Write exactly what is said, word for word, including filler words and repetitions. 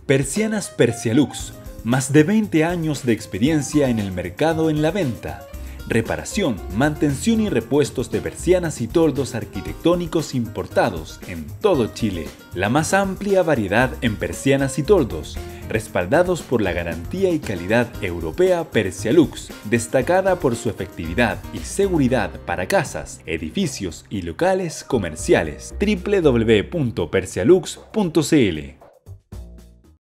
Persianas Persialux, más de veinte años de experiencia en el mercado en la venta, reparación, mantención y repuestos de persianas y toldos arquitectónicos importados en todo Chile. La más amplia variedad en persianas y toldos, respaldados por la garantía y calidad europea Persialux, destacada por su efectividad y seguridad para casas, edificios y locales comerciales. w w w punto persialux punto c l